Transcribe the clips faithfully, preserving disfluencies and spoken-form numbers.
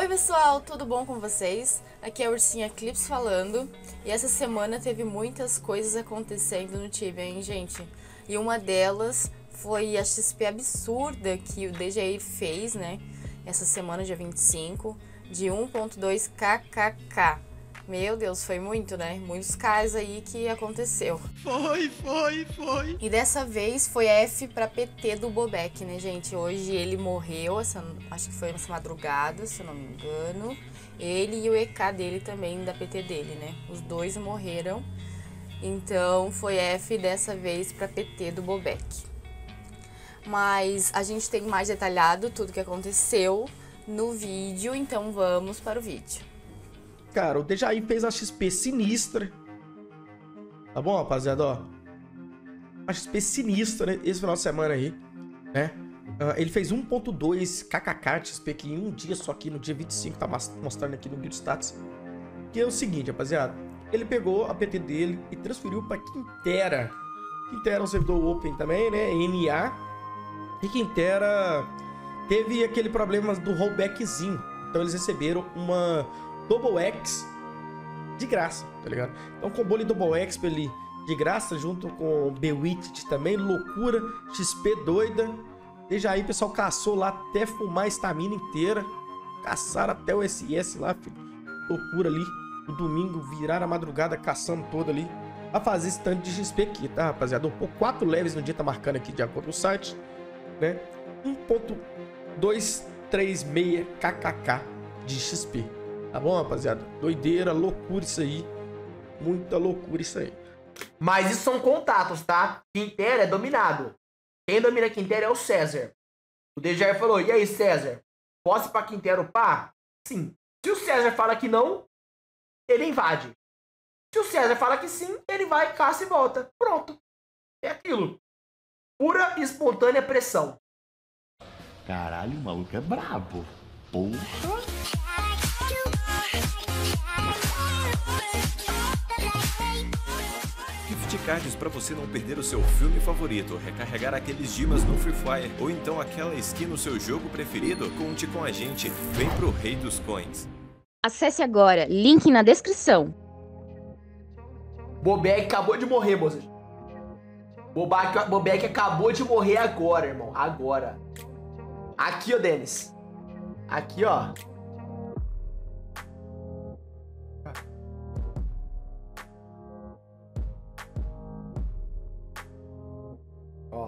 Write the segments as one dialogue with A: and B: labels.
A: Oi pessoal, tudo bom com vocês? Aqui é a Ursinha Clips falando. E essa semana teve muitas coisas acontecendo no Tibia, hein, gente? E uma delas foi a X P absurda que o D J I fez, né? Essa semana, dia vinte e cinco, de um ponto dois kkk. Meu Deus, foi muito, né? Muitos casos aí que aconteceu.
B: Foi, foi, foi.
A: E dessa vez foi F pra P T do Bobek, né, gente? Hoje ele morreu, essa, acho que foi essa madrugada, se eu não me engano. Ele e o E K dele também, da P T dele, né? Os dois morreram. Então foi F dessa vez pra P T do Bobek. Mas a gente tem mais detalhado tudo que aconteceu no vídeo, então vamos para o vídeo.
B: Cara, o D J I fez a X P sinistra. Tá bom, rapaziada, ó. A X P sinistra esse final de semana aí, né? Uh, ele fez um ponto dois kkk de X P aqui em um dia só aqui, no dia vinte e cinco, tá mostrando aqui no Guild Stats. Que é o seguinte, rapaziada. Ele pegou a P T dele e transferiu pra Quintera. Quintera é um servidor open também, né? N A. E Quintera teve aquele problema do rollbackzinho. Então eles receberam uma Double X de graça, tá ligado? Então combo ali Double X pra ele de graça, junto com o Bewitched também, loucura, X P doida. Desde aí o pessoal caçou lá até fumar a estamina inteira. Caçaram até o S S lá, filho. Loucura ali. O domingo viraram a madrugada caçando todo ali. Pra fazer esse tanto de X P aqui, tá, rapaziada? Por quatro levels no dia tá marcando aqui de acordo com o site, né? um ponto duzentos e trinta e seis kkk de X P. Tá bom, rapaziada? Doideira, loucura isso aí. Muita loucura isso aí.
C: Mas isso são contatos, tá? Quintera é dominado. Quem domina Quintera é o César. O D J I falou, e aí, César? Posso ir pra Quintera upar? Sim. Se o César fala que não, ele invade. Se o César fala que sim, ele vai, caça e volta. Pronto. É aquilo. Pura e espontânea pressão.
D: Caralho, o maluco é brabo. Porra.
E: Gift cards para você não perder o seu filme favorito, recarregar aqueles dimas no Free Fire ou então aquela skin no seu jogo preferido? Conte com a gente, vem pro Rei dos Coins.
F: Acesse agora, link na descrição.
C: Bobek acabou de morrer, moças. Bobek, Bobek acabou de morrer agora, irmão. Agora. Aqui, ó, Denis. Aqui, ó. Ó.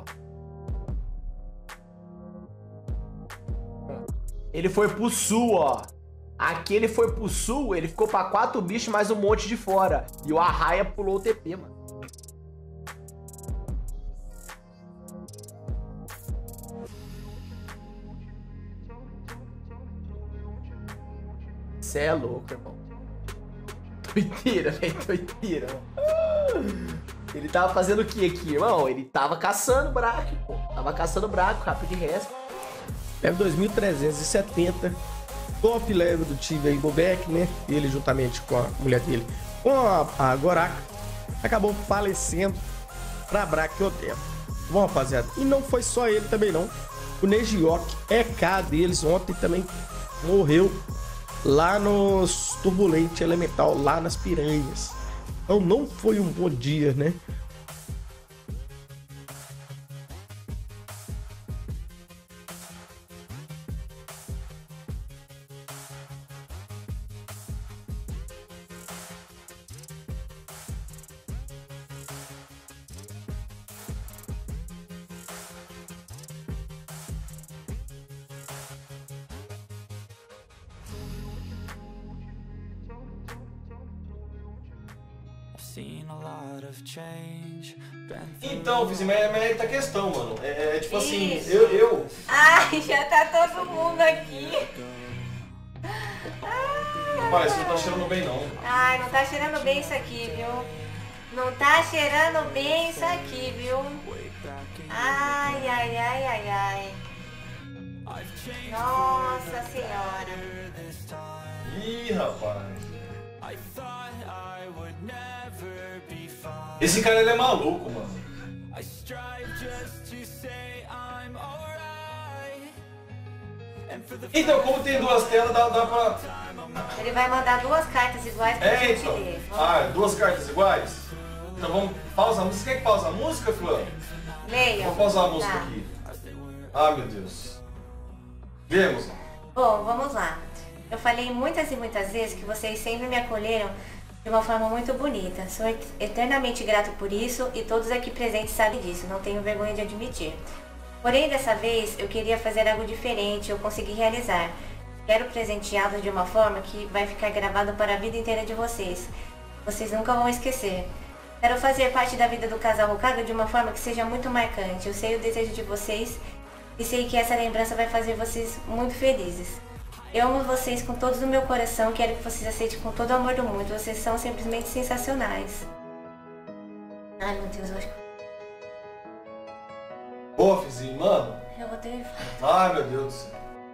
C: Ele foi pro sul, ó. Aqui ele foi pro sul, ele ficou pra quatro bichos mais um monte de fora. E o Arraia pulou o T P, mano. Cê é louco, irmão. Doideira, velho, doideira. Ele tava fazendo o que aqui, irmão? Ele tava caçando braco, pô. Tava caçando braco, rápido de resp.
B: Level dois mil trezentos e setenta. Top level do Tibia aí, Bobek, né? Ele juntamente com a mulher dele, com a, a Gorak, acabou falecendo pra Brachiothera. Bom, rapaziada, e não foi só ele também não. O Negiok, E K deles, ontem também morreu lá nos Turbulente Elemental, lá nas Piranhas. Então não foi um bom dia, né?
G: Então, Fizi, mas é a questão, mano. É, é tipo assim, eu, eu.
H: Ai, já tá todo mundo aqui.
G: Pai, isso não tá cheirando bem, não.
H: Ai, não tá cheirando bem isso aqui, viu? Não tá cheirando bem isso aqui, viu? Ai, ai, ai, ai, ai. Nossa senhora.
G: Ih, rapaz. Esse cara, ele é maluco, mano. Então, como tem duas telas, dá, dá pra...
H: Ele vai mandar duas cartas iguais pra
G: É,
H: gente
G: então.
H: ler.
G: Ah, duas cartas iguais? Então vamos... Pausa a música. Você quer que pausa a música, fulano?
H: Leia.
G: Vou pausar a música
H: Tá.
G: aqui. Ah, meu Deus. Vemos.
H: Bom, vamos lá. Eu falei muitas e muitas vezes que vocês sempre me acolheram de uma forma muito bonita. Sou eternamente grato por isso e todos aqui presentes sabem disso, não tenho vergonha de admitir. Porém, dessa vez, eu queria fazer algo diferente e eu consegui realizar. Quero presenteá-los de uma forma que vai ficar gravado para a vida inteira de vocês. Vocês nunca vão esquecer. Quero fazer parte da vida do casal Hokage de uma forma que seja muito marcante. Eu sei o desejo de vocês e sei que essa lembrança vai fazer vocês muito felizes. Eu amo vocês com todo o meu coração, quero que vocês aceitem com todo o amor do mundo. Vocês são simplesmente sensacionais. Ai, meu Deus, eu acho que...
G: Ô, Fizinho, mano.
H: Eu vou ter...
G: Ai, meu Deus do céu.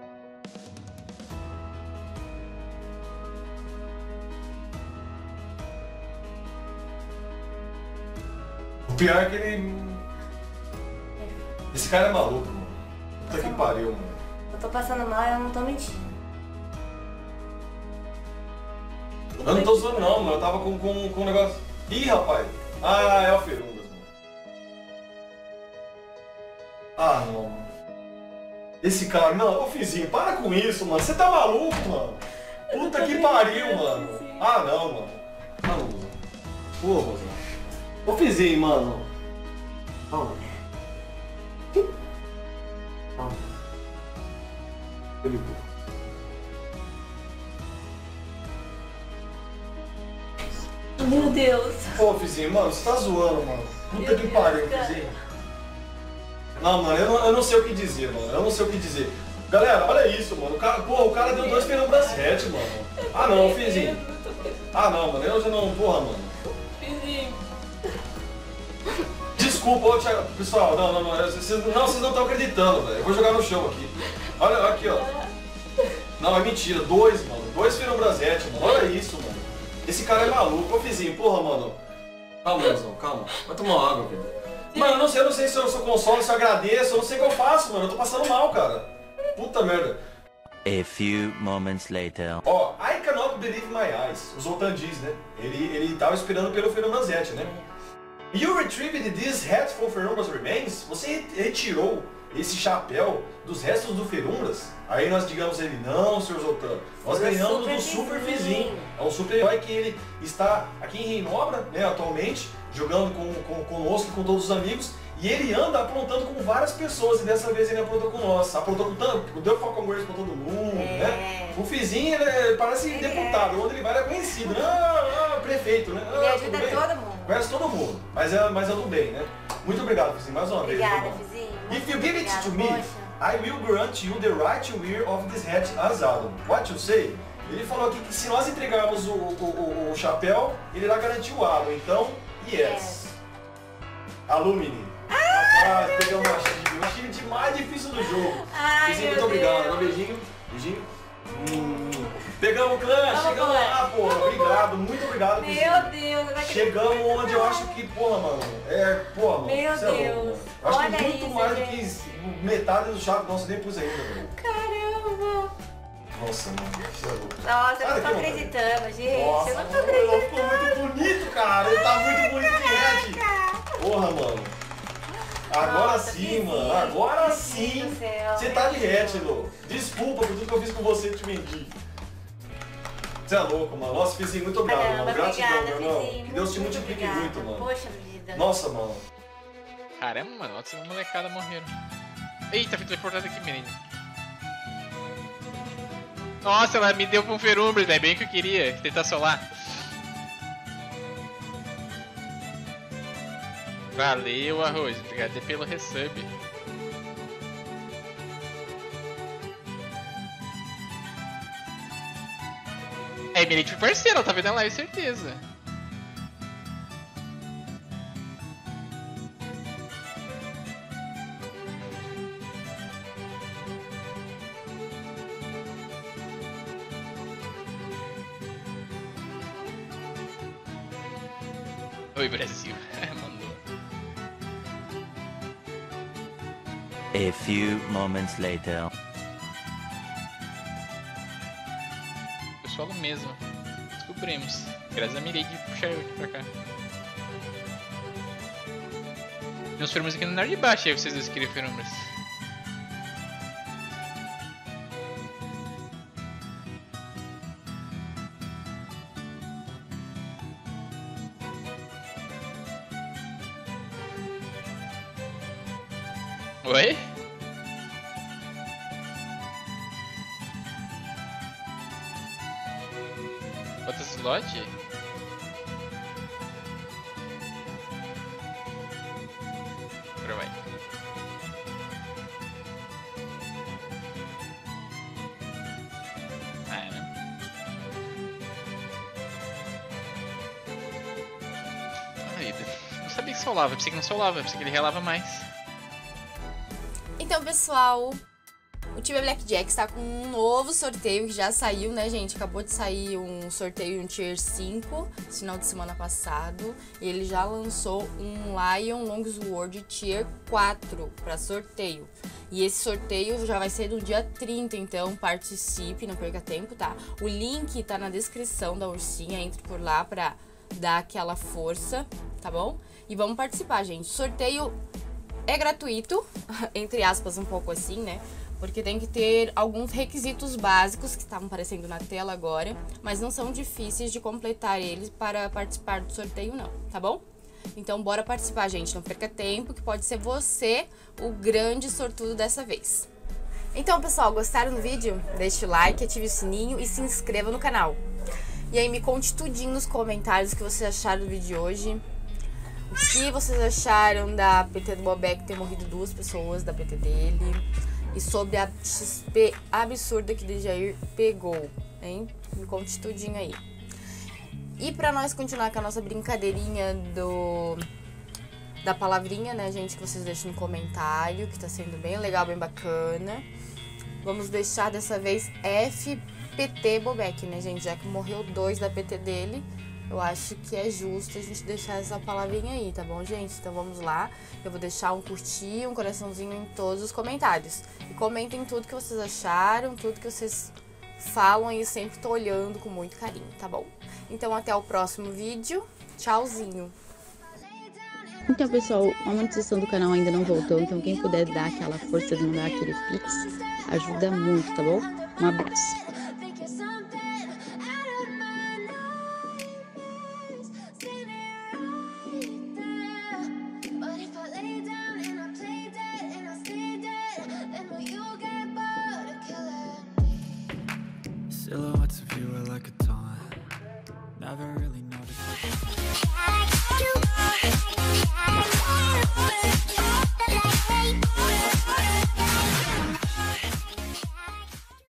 G: O pior é que ele... Esse cara é maluco, mano. Puta que pariu, mano.
H: Eu tô passando mal e eu não tô mentindo.
G: Eu não tô zoando não, mano. Eu tava com, com, com um negócio... Ih, rapaz. Ah, é o Ferungas, mano. Ah, não, mano. Esse cara... Não, ô, Fizinho, para com isso, mano. Você tá maluco, mano. Puta que pariu, mano. Ah, não, mano. Ah, não, mano. Pô, Rosana. Ô, Fizinho, mano. Calma. Calma. Ele...
H: Meu Deus.
G: Pô, Fizinho, mano, você tá zoando, mano. Puta que pariu, Fizinho. Não, mano, eu não, eu não sei o que dizer, mano. Eu não sei o que dizer. Galera, olha isso, mano. O cara, porra, o cara deu dois Penumbras Hatch, mano. Ah, não, Fizinho. Ah, não, mano. Eu já não... Porra, mano.
H: Fizinho.
G: Desculpa, ô, Thiago. Pessoal, não, não, não. Vocês não vocês não estão acreditando, velho. Eu vou jogar no chão aqui. Olha, olha aqui, ó. Não, é mentira. Dois, mano. Dois Penumbras Hatch, mano. Olha isso, mano. Esse cara é maluco. Ô, Fizinho, porra, mano. Calma, Mozão, calma. Vai tomar uma água, velho. Mano, eu não sei, eu não sei se eu, se eu consolo, se eu agradeço, eu não sei o que eu faço, mano. Eu tô passando mal, cara. Puta merda.
I: A few moments later.
G: Ó, I cannot believe my eyes. O Zoltan diz, né? Ele, ele tava esperando pelo Ferumbras Hatch, né? You retrieved this hat from Ferumbras remains? Você retirou esse chapéu dos restos do Ferumbras? Aí nós digamos ele, não, senhor Zoltan. Nós ganhamos do Super Fizinho. É um super-herói que ele está aqui em Reinobra, né, atualmente, jogando com, com, conosco e com todos os amigos. E ele anda aprontando com várias pessoas, e dessa vez ele aprontou com nós. Aprontou com tanto, deu Falcon Wars pra todo mundo, é. né? O Fizinho, ele é, parece ele deputado, é. onde ele vai ele é conhecido, né? Ah, ah, prefeito, né? Ah,
H: ele ajuda todo mundo.
G: Conhece todo mundo, mas é, mas é do bem, né? Muito obrigado, Fizinho, mais uma
H: Obrigada,
G: vez.
H: Fizinho.
G: If you give it
H: Obrigada,
G: to me,
H: poxa.
G: I will grant you the right to wear of this hat as Adam. What you say? Ele falou aqui que se nós entregarmos o, o, o, o chapéu, ele irá garantir o Adam. Então, yes. yes. Alumni. Ah, pegamos uma Chile. Uma Chile de mais difícil do jogo.
H: Ai,
G: Fizinho,
H: meu
G: muito obrigado.
H: Deus.
G: Um beijinho. Beijinho. Hum. Pegamos o clã,
H: Vamos,
G: chegamos
H: clã.
G: lá, porra. Obrigado, muito obrigado.
H: Meu
G: Fizinho.
H: Deus, não vai
G: Chegamos onde eu acho que, porra, mano, é, porra, mano.
H: Meu
G: cê é louco,
H: Deus.
G: mano. Eu acho
H: Olha
G: que muito
H: isso,
G: mais
H: gente.
G: do que metade do chat nosso nem pus ainda, velho.
H: Caramba.
G: Nossa, mano, você é louco.
H: Nossa, eu
G: Olha
H: não tô
G: aqui,
H: acreditando, gente.
G: Nossa,
H: eu não tô
G: mano,
H: acreditando.
G: ficou muito bonito, cara. Ele tá muito bonito de red. Porra, mano. Agora
H: Nossa,
G: sim,
H: Fizinho,
G: mano. Agora
H: Meu
G: sim.
H: Deus do céu,
G: Você tá de
H: meu Deus.
G: red, Lô. Desculpa por tudo que eu fiz com você, te menti. Você é louco, mano. Nossa, Fizinho, muito obrigado,
H: Caramba,
G: mano. Gratidão,
H: obrigada,
G: meu irmão.
H: Fizinho.
G: Que Deus te
H: Muito
G: multiplique
H: obrigada.
G: muito, mano.
H: Poxa vida.
G: Nossa, mano.
J: Caramba, mano, outra molecada morreram. Eita, fui teleportado aqui, menino. Nossa, ela me deu com um Ferumbras, é bem que eu queria, tentar solar. Valeu, Arroz, obrigado pelo resub. É, Mirite foi parceiro, ela tá vendo a live, certeza. Oi, Brasil. Mandou.
I: A few moments later.
J: solo mesmo. Descobrimos. Graças a Mirei de puxar eu aqui pra cá. Meus fenômenos aqui no andar de baixo, aí vocês dois querem fenômenos. Oi? Bota slot? Agora vai. Ah, é, né? Ai, não sabia que solava, pensei que não solava, pensei que ele relava mais.
A: Então, pessoal, o time Blackjack está com um novo sorteio que já saiu, né, gente? Acabou de sair um sorteio, um Tier cinco, esse final de semana passado. E ele já lançou um Lion Longsword Tier quatro para sorteio. E esse sorteio já vai ser no dia trinta, então participe, não perca tempo, tá? O link tá na descrição da ursinha, entre por lá pra dar aquela força, tá bom? E vamos participar, gente. Sorteio é gratuito, entre aspas, um pouco assim, né? Porque tem que ter alguns requisitos básicos que estavam aparecendo na tela agora, mas não são difíceis de completar eles para participar do sorteio, não, tá bom? Então bora participar, gente, não perca tempo, que pode ser você o grande sortudo dessa vez. Então, pessoal, gostaram do vídeo? Deixe o like, ative o sininho e se inscreva no canal. E aí me conte tudinho nos comentários o que vocês acharam do vídeo de hoje. O que vocês acharam da P T do Bobek ter morrido duas pessoas da P T dele. E sobre a X P absurda que o Dejair pegou, hein? Me conte tudinho aí. E pra nós continuar com a nossa brincadeirinha do da palavrinha, né, gente, que vocês deixem no comentário, que tá sendo bem legal, bem bacana. Vamos deixar dessa vez F P T Bobek, né, gente? Já que morreu dois da P T dele, eu acho que é justo a gente deixar essa palavrinha aí, tá bom, gente? Então vamos lá. Eu vou deixar um curtir, um coraçãozinho em todos os comentários. E comentem tudo que vocês acharam, tudo que vocês falam, e eu sempre tô olhando com muito carinho, tá bom? Então até o próximo vídeo. Tchauzinho!
F: Então, pessoal, a monetização do canal ainda não voltou, então quem puder dar aquela força de mandar aquele pix, ajuda muito, tá bom? Um abraço!
K: Silhouettes of you are like a taunt. Never really noticed.